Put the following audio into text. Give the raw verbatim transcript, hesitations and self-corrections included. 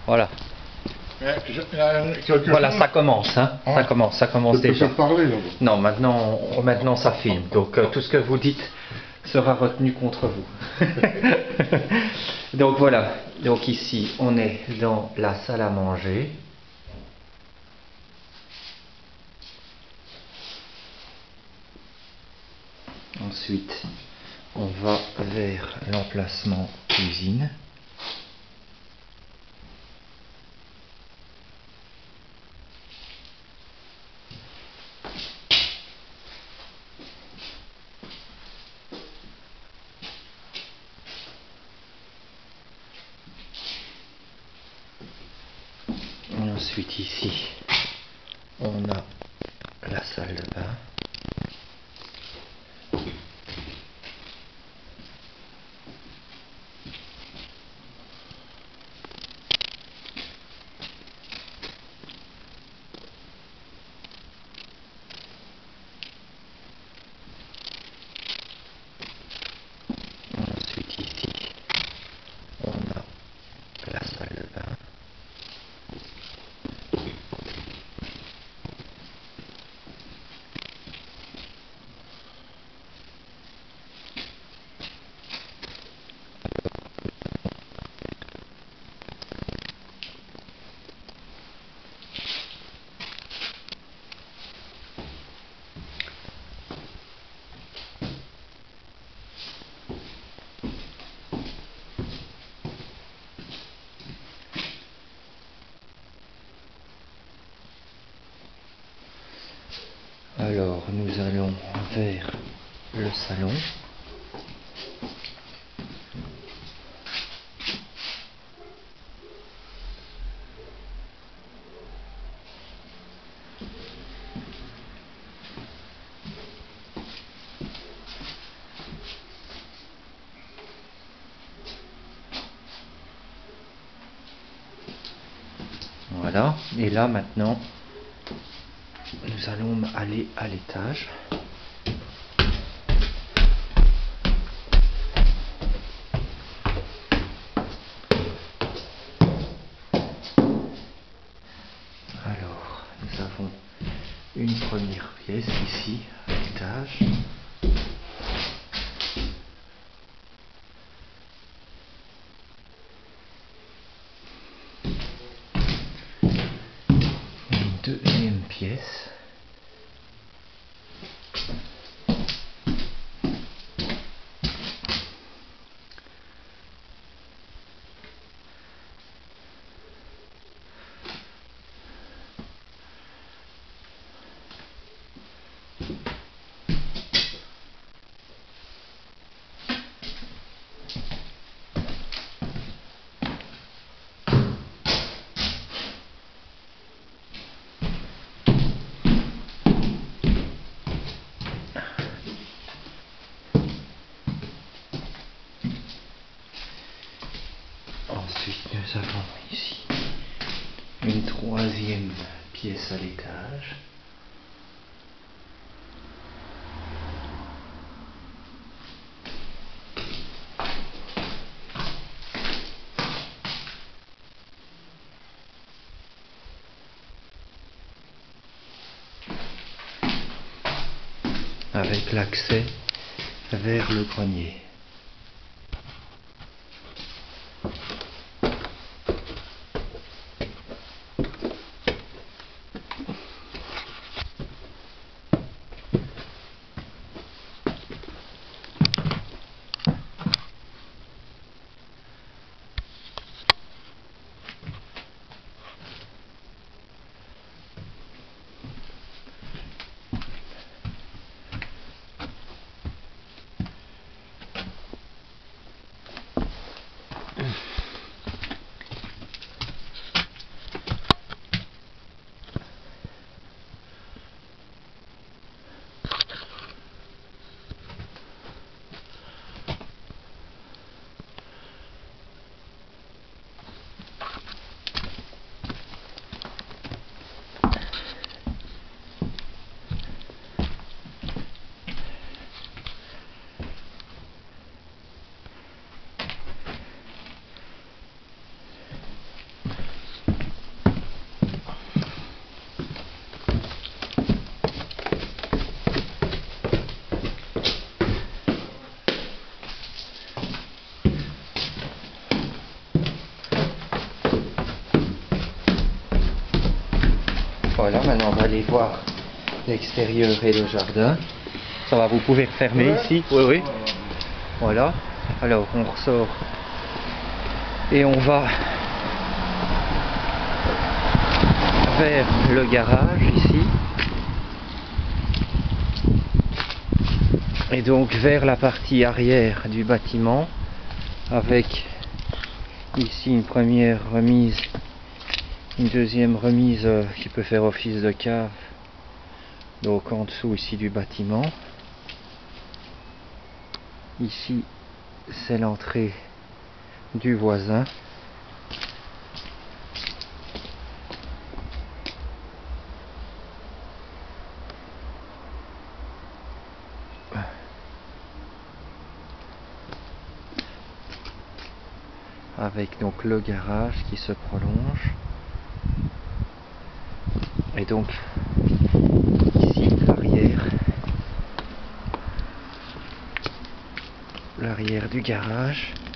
Voilà. Mais je, là, quelque Voilà, chose- ça commence, hein. Ah. Ça commence, ça commence Je peux déjà. faire parler, là. Non, maintenant, on- maintenant ça filme. Donc euh, tout ce que vous dites sera retenu contre vous. Donc voilà. Donc ici, on est dans la salle à manger. Ensuite, on va vers l'emplacement cuisine. Et ensuite ici, on a la salle de bain. Ensuite ici, on a la salle de bain. Alors, nous allons vers le salon. Voilà. Et là, maintenant, nous allons aller à l'étage. Alors, nous avons une première pièce ici, à l'étage. Une deuxième pièce. Ensuite, nous avons ici une troisième pièce à l'étage. Avec l'accès vers le grenier. Voilà, maintenant on va aller voir l'extérieur et le jardin. Ça va, vous pouvez fermer Ouais. ici. Oui, oui. Voilà. Alors on ressort et on va vers le garage ici. Et donc vers la partie arrière du bâtiment avec ici une première remise, une deuxième remise euh, qui peut faire office de cave, donc en dessous ici du bâtiment. Ici c'est l'entrée du voisin. Avec donc le garage qui se prolonge. Et donc ici l'arrière. L'arrière du garage.